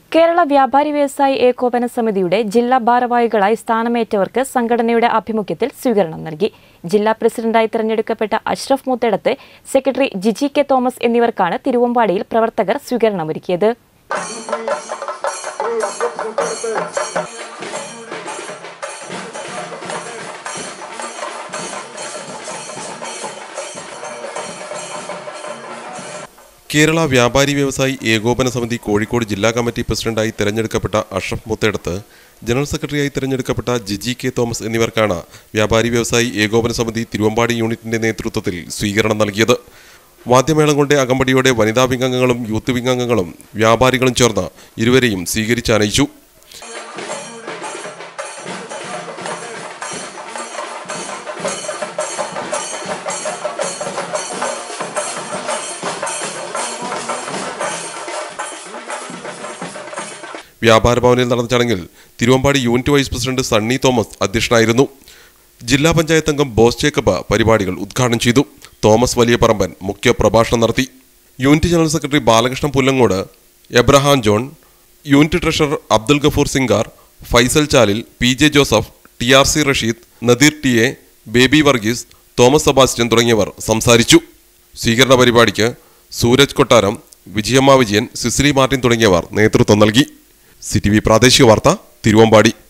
കേരള വ്യാപാരി വ്യവസായി ഏകോപന സമിതിയുടെ ജില്ലാ ഭാരവാഹികളായി സ്ഥാനമേറ്റവർക്ക് സംഘടനയുടെ ആഭിമുഖ്യത്തിൽ സ്വീകരണം നൽകി. ജില്ലാ പ്രസിഡന്റായി തെരഞ്ഞെടുക്കപ്പെട്ട അഷ്റഫ് മൂത്തേടത്ത്, സെക്രട്ടറി ജിജി കെ തോമസ് എന്നിവർക്കാണ് തിരുവമ്പാടിയിൽ പ്രവർത്തകർ സ്വീകരണമൊരുക്കിയത്. കേരള വ്യാപാരി വ്യവസായി ഏകോപന സമിതി കോഴിക്കോട് ജില്ലാ കമ്മിറ്റി പ്രസിഡന്റായി തെരഞ്ഞെടുക്കപ്പെട്ട അഷ്റഫ് മൂത്തേടത്ത്, ജനറൽ സെക്രട്ടറിയായി തെരഞ്ഞെടുക്കപ്പെട്ട ജിജി കെ തോമസ് എന്നിവർക്കാണ് വ്യാപാരി വ്യവസായി ഏകോപന സമിതി തിരുവമ്പാടി യൂണിറ്റിന്റെ നേതൃത്വത്തിൽ സ്വീകരണം നൽകിയത്. വാദ്യമേളം കൊണ്ട് അകമ്പടിയോടെ വനിതാ വിംഗങ്ങളും യൂത്ത് വിംഗങ്ങളും വ്യാപാരികളും ചേർന്ന് ഇരുവരെയും സ്വീകരിച്ചാനയിച്ചു. വ്യാപാര ഭവനിൽ നടന്ന ചടങ്ങിൽ Thiruvambady unit vice president Sunny Thomas അധ്യക്ഷനായിരുന്നു. ജില്ലാ പഞ്ചായത്ത് അംഗം ബോസ് ജേക്കബ് പരിപാടികൾ ഉദ്ഘാടനം ചെയ്തു. തോമസ് വലിയ പറമ്പൻ മുഖ്യ പ്രഭാഷണം നടത്തി. Unit general secretary Balakrishnan Pullangode, Abraham John, unit treasurer Abdul Gafoor Singar, Faisal Chalil, PJ Joseph, TRC Rasheed, Nadeer TA, Baby Varghese, Thomas Sebastian തുടങ്ങിയവർ സംസാരിച്ചു. സ്വീകരണ പരിപാടിക്ക് സൂരജ് കൊട്ടാരം, വിജയമ്മ വിജയൻ, സിസിലി മാർട്ടിൻ തുടങ്ങിയവർ നേതൃത്വം നൽകി. CTV പ്രാദേശിക വാർത്ത, തിരുവമ്പാടി.